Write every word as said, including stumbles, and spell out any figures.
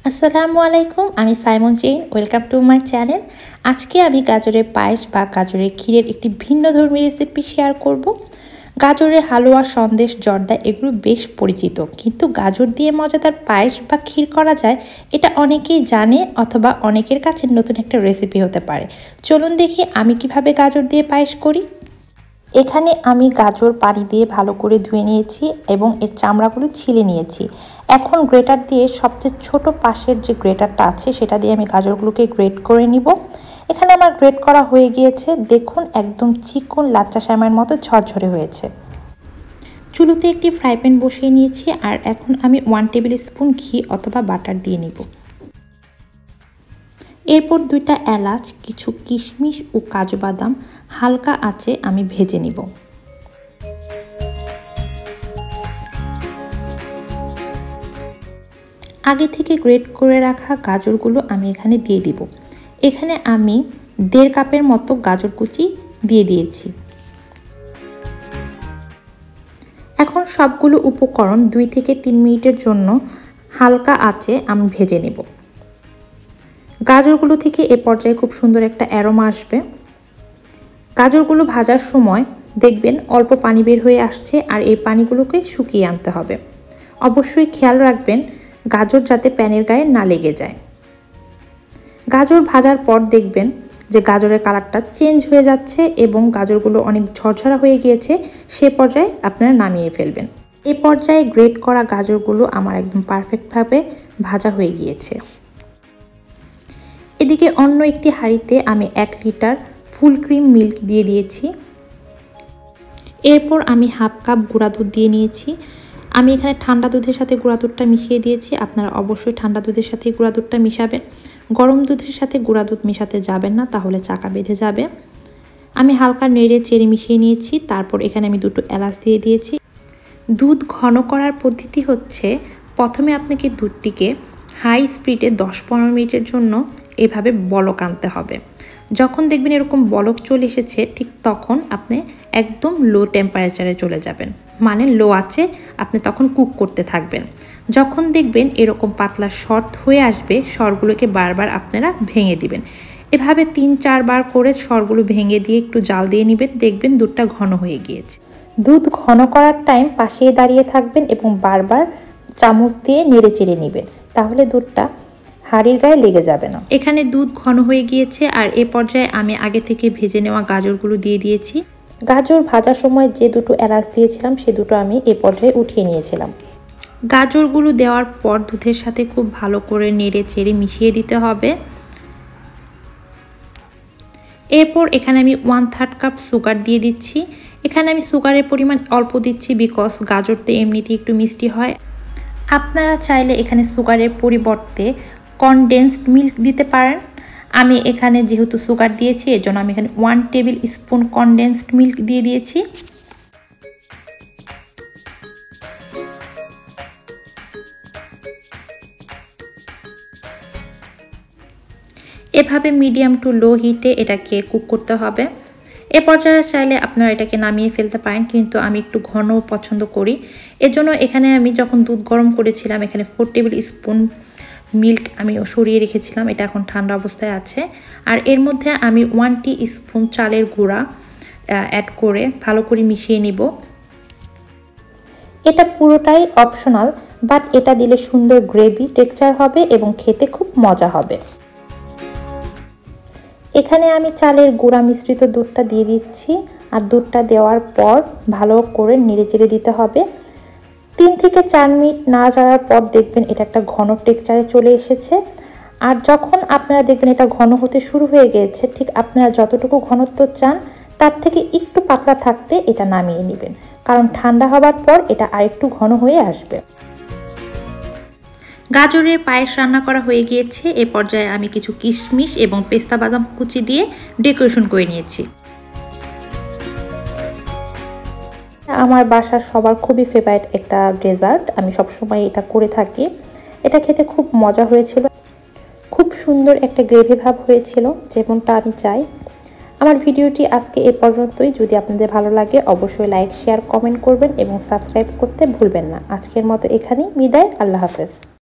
আসসালামু আলাইকুম, আমি Saimon Chain. Welcome to my channel. আজকে আমি গাজরের পায়েস বা গাজরের ক্ষীরের একটি ভিন্নধর্মী রেসিপি শেয়ার করব। গাজরের হালুয়া, সন্দেশ, জর্দা এগুলো বেশ পরিচিত, কিন্তু গাজর দিয়ে মজাদার পায়েস বা ক্ষীর করা যায় এটা অনেকেই জানে, অথবা অনেকের কাছে নতুন একটা রেসিপি হতে পারে। চলুন দেখি আমি কিভাবে গাজর দিয়ে পায়েস করি। এখানে আমি গাজর পানি দিয়ে ভালো করে ধুয়ে নিয়েছি এবং এর চামড়াগুলো ছিলে নিয়েছি। এখন গ্রেটার দিয়ে সবচেয়ে ছোট পাশের যে গ্রেটারটা আছে সেটা দিয়ে আমি গাজরগুলোকে গ্রেট করে নিব। এখানে আমার গ্রেট করা হয়ে গিয়েছে, দেখুন একদম চিকন লাচ্চা শ্যামাইয়ের মতো ঝরঝরে হয়েছে। চুলোতে একটি ফ্রাই প্যান বসিয়ে নিয়েছি আর এখন আমি ওয়ান টেবিল স্পুন ঘি অথবা বাটার দিয়ে নিব। এরপর দুইটা এলাচ, কিছু কিশমিশ ও কাজু বাদাম হালকা আঁচে আমি ভেজে নিব। আগে থেকে গ্রেট করে রাখা গাজরগুলো আমি এখানে দিয়ে দিব। এখানে আমি দেড় কাপের মতো গাজর কুচি দিয়ে দিয়েছি। এখন সবগুলো উপকরণ দুই থেকে তিন মিনিটের জন্য হালকা আঁচে আমি ভেজে নেব। গাজরগুলো থেকে এ পর্যায়ে খুব সুন্দর একটা অ্যারোমা আসবে। গাজরগুলো ভাজার সময় দেখবেন অল্প পানি বের হয়ে আসছে, আর এই পানিগুলোকে শুকিয়ে আনতে হবে। অবশ্যই খেয়াল রাখবেন গাজর যাতে প্যানের গায়ে না লেগে যায়। গাজর ভাজার পর দেখবেন যে গাজরের কালারটা চেঞ্জ হয়ে যাচ্ছে এবং গাজরগুলো অনেক ঝরঝরা হয়ে গিয়েছে। সে পর্যায়ে আপনারা নামিয়ে ফেলবেন। এই পর্যায়ে গ্রেট করা গাজরগুলো আমার একদম পারফেক্টভাবে ভাজা হয়ে গিয়েছে। এদিকে অন্য একটি হাঁড়িতে আমি এক লিটার ফুল ক্রিম মিল্ক দিয়ে দিয়েছি। এরপর আমি হাফ কাপ গুঁড়া দুধ দিয়ে নিয়েছি। আমি এখানে ঠান্ডা দুধের সাথে গুঁড়া দুধটা মিশিয়ে দিয়েছি। আপনারা অবশ্যই ঠান্ডা দুধের সাথে গুঁড়া দুধটা মিশাবেন। গরম দুধের সাথে গুঁড়া দুধ মিশাতে যাবেন না, তাহলে চাকা বেঁধে যাবে। আমি হালকা নেড়ে চেড়ে মিশিয়ে নিয়েছি। তারপর এখানে আমি দুটো এলাচ দিয়ে দিয়েছি। দুধ ঘন করার পদ্ধতি হচ্ছে, প্রথমে আপনাকে দুধটিকে হাই স্পিডে দশ পনেরো মিনিটের জন্য এভাবে বলক আনতে হবে। যখন দেখবেন এরকম বলক চলে এসেছে, ঠিক তখন আপনি একদম লো টেম্পারেচারে চলে যাবেন, মানে লো আছে আপনি তখন কুক করতে থাকবেন। যখন দেখবেন এরকম পাতলা শর্ট হয়ে আসবে, সরগুলোকে বারবার আপনারা ভেঙে দিবেন। এভাবে তিন চারবার করে সরগুলো ভেঙে দিয়ে একটু জাল দিয়ে নেবেন, দেখবেন দুধটা ঘন হয়ে গিয়েছে। দুধ ঘন করার টাইম পাশে দাঁড়িয়ে থাকবেন এবং বারবার চামচ দিয়ে নেড়ে চেড়ে নেবেন, তাহলে দুধটা হাঁড়ির গায়ে লেগে যাবে না। এখানে দুধ ঘন হয়ে গিয়েছে আর এ পর্যায়ে আমি আগে থেকে ভেজে নেওয়া গাজরগুলো দিয়ে দিয়েছি। গাজর ভাজার সময় যে দুটো এলাচ দিয়েছিলাম সে দুটো আমি এ পর্যায়ে উঠিয়ে নিয়েছিলাম। গাজরগুলো দেওয়ার পর দুধের সাথে খুব ভালো করে নেড়ে চেড়ে মিশিয়ে দিতে হবে। এরপর এখানে আমি ওয়ান থার্ড কাপ সুগার দিয়ে দিচ্ছি। এখানে আমি সুগারের পরিমাণ অল্প দিচ্ছি, বিকজ গাজরতে এমনিতেই একটু মিষ্টি হয়। আপনারা চাইলে এখানে সুগারের পরিবর্তে কনডেন্সড মিল্ক দিতে পারেন। আমি এখানে যেহেতু সুগার দিয়েছি, এর জন্য আমি এখানে one tablespoon condensed milk দিয়ে দিয়েছি। এভাবে মিডিয়াম টু লো হিটে এটাকে কুক করতে হবে। এ পর্যায়ে চাইলে আপনারা এটাকে নামিয়ে ফেলতে পারেন, কিন্তু আমি একটু ঘন পছন্দ করি। এজন্য এখানে আমি যখন দুধ গরম করেছিলাম, এখানে ফোর টেবিল স্পুন মিল্ক আমি সরিয়ে রেখেছিলাম, এটা এখন ঠান্ডা অবস্থায় আছে। আর এর মধ্যে আমি ওয়ান টি স্পুন চালের গুঁড়া অ্যাড করে ভালো করে মিশিয়ে নিব। এটা পুরোটাই অপশনাল, বাট এটা দিলে সুন্দর গ্রেভি টেক্সচার হবে এবং খেতে খুব মজা হবে। এখানে আমি চালের গুঁড়া মিশ্রিত দুধটা দিয়ে দিচ্ছি, আর দুধটা দেওয়ার পর ভালো করে নেড়ে চেড়ে দিতে হবে। তিন থেকে চার মিনিট নাড়াচাড়ার পর দেখবেন এটা একটা ঘন টেক্সচারে চলে এসেছে। আর যখন আপনারা দেখবেন এটা ঘন হতে শুরু হয়ে গিয়েছে, ঠিক আপনারা যতটুকু ঘনত্ব চান তার থেকে একটু পাতলা থাকতে এটা নামিয়ে নেবেন, কারণ ঠান্ডা হবার পর এটা আরেকটু ঘন হয়ে আসবে। গাজরের পায়েস রান্না করা হয়ে গিয়েছে। এ পর্যায়ে আমি কিছু কিশমিশ এবং পেস্তা বাদাম কুচি দিয়ে ডেকোরেশন করে নিয়েছি। আমার বাসার সবার খুবই ফেভারিট একটা ডেজার্ট, আমি সবসময় এটা করে থাকি। এটা খেতে খুব মজা হয়েছিল, খুব সুন্দর একটা গ্রেভি ভাব হয়েছিল, যেমনটা আমি চাই। আমার ভিডিওটি আজকে এ পর্যন্তই। যদি আপনাদের ভালো লাগে অবশ্যই লাইক, শেয়ার, কমেন্ট করবেন এবং সাবস্ক্রাইব করতে ভুলবেন না। আজকের মতো এখানেই বিদায়। আল্লাহ হাফেজ।